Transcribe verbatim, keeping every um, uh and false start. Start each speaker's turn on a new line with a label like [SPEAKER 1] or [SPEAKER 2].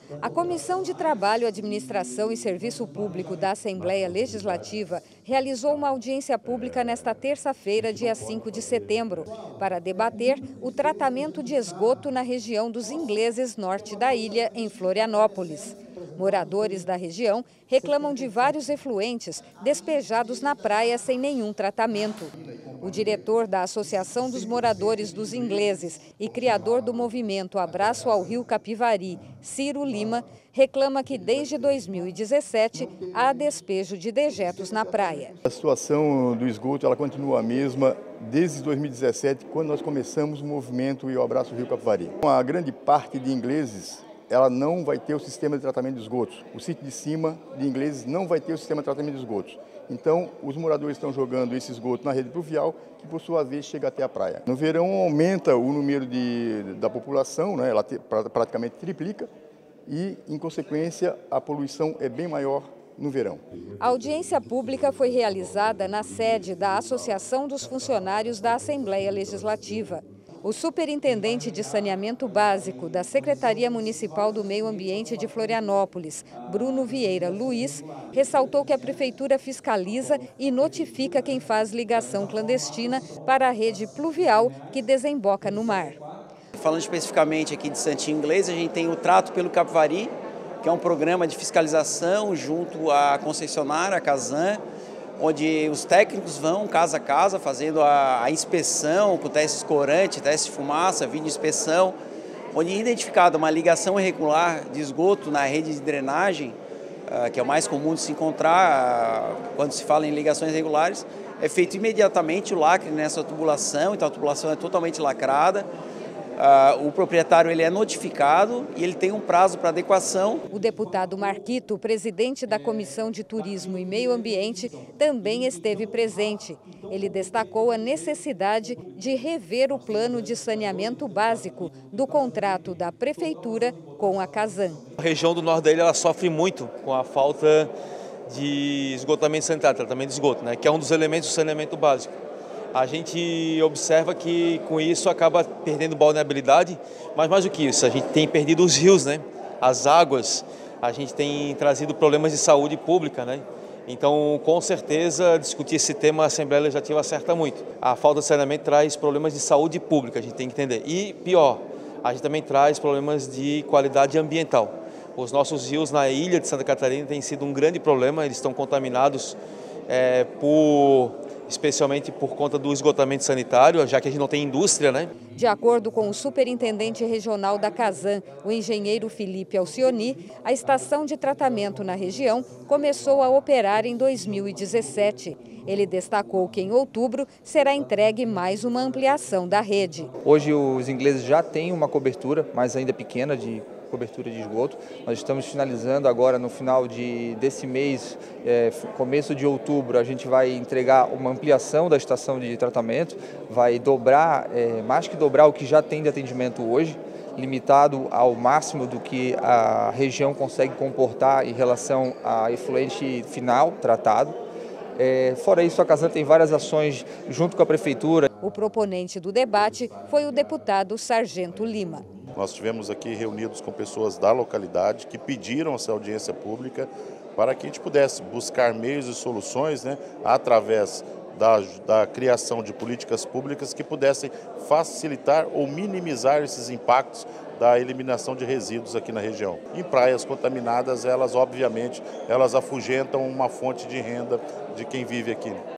[SPEAKER 1] A Comissão de Trabalho, Administração e Serviço Público da Assembleia Legislativa realizou uma audiência pública nesta terça-feira, dia cinco de setembro, para debater o tratamento de esgoto na região dos Ingleses, norte da ilha, em Florianópolis. Moradores da região reclamam de vários efluentes despejados na praia sem nenhum tratamento. O diretor da Associação dos Moradores dos Ingleses e criador do movimento Abraço ao Rio Capivari, Ciro Lima, reclama que desde dois mil e dezessete há despejo de dejetos na praia.
[SPEAKER 2] A situação do esgoto ela continua a mesma desde dois mil e dezessete, quando nós começamos o movimento e o Abraço ao Rio Capivari. A grande parte de ingleses ela não vai ter o sistema de tratamento de esgotos. O sítio de cima de Ingleses não vai ter o sistema de tratamento de esgotos. Então, os moradores estão jogando esse esgoto na rede pluvial, que por sua vez chega até a praia. No verão aumenta o número de, da população, né? Ela te, praticamente triplica e, em consequência, a poluição é bem maior no verão.
[SPEAKER 1] A audiência pública foi realizada na sede da Associação dos Funcionários da Assembleia Legislativa. O superintendente de saneamento básico da Secretaria Municipal do Meio Ambiente de Florianópolis, Bruno Vieira Luiz, ressaltou que a Prefeitura fiscaliza e notifica quem faz ligação clandestina para a rede pluvial que desemboca no mar.
[SPEAKER 3] Falando especificamente aqui de Santinho Inglês, a gente tem o Trato pelo Capivari, que é um programa de fiscalização junto à concessionária, a Casan, onde os técnicos vão casa a casa fazendo a, a inspeção com testes corante, teste de fumaça, vídeo inspeção, onde é identificada uma ligação irregular de esgoto na rede de drenagem, uh, que é o mais comum de se encontrar uh, quando se fala em ligações irregulares, é feito imediatamente o lacre nessa tubulação, então a tubulação é totalmente lacrada. Uh, o proprietário ele é notificado e ele tem um prazo para adequação.
[SPEAKER 1] O deputado Marquito, presidente da Comissão de Turismo e Meio Ambiente, também esteve presente. Ele destacou a necessidade de rever o plano de saneamento básico do contrato da Prefeitura com a Casan.
[SPEAKER 4] A região do norte da ilha ela sofre muito com a falta de esgotamento sanitário, tratamento de esgoto, né, que é um dos elementos do saneamento básico. A gente observa que com isso acaba perdendo balneabilidade, mas mais do que isso, a gente tem perdido os rios, né? As águas, a gente tem trazido problemas de saúde pública, né? Então, com certeza, discutir esse tema a Assembleia Legislativa acerta muito. A falta de saneamento traz problemas de saúde pública, a gente tem que entender. E pior, a gente também traz problemas de qualidade ambiental. Os nossos rios na ilha de Santa Catarina têm sido um grande problema, eles estão contaminados é, por... especialmente por conta do esgotamento sanitário, já que a gente não tem indústria, né?
[SPEAKER 1] De acordo com o superintendente regional da Casan, o engenheiro Felipe Alcioni, a estação de tratamento na região começou a operar em dois mil e dezessete. Ele destacou que em outubro será entregue mais uma ampliação da rede.
[SPEAKER 5] Hoje os ingleses já têm uma cobertura, mas ainda pequena, de cobertura de esgoto. Nós estamos finalizando agora no final de, desse mês, é, começo de outubro, a gente vai entregar uma ampliação da estação de tratamento, vai dobrar, é, mais que dobrar o que já tem de atendimento hoje, limitado ao máximo do que a região consegue comportar em relação a efluente final tratado. É, fora isso, a Casan tem várias ações junto com a Prefeitura.
[SPEAKER 1] O proponente do debate foi o deputado Sargento Lima.
[SPEAKER 6] Nós estivemos aqui reunidos com pessoas da localidade que pediram essa audiência pública para que a gente pudesse buscar meios e soluções, né, através da, da criação de políticas públicas que pudessem facilitar ou minimizar esses impactos da eliminação de resíduos aqui na região. Em praias contaminadas, elas obviamente elas afugentam uma fonte de renda de quem vive aqui.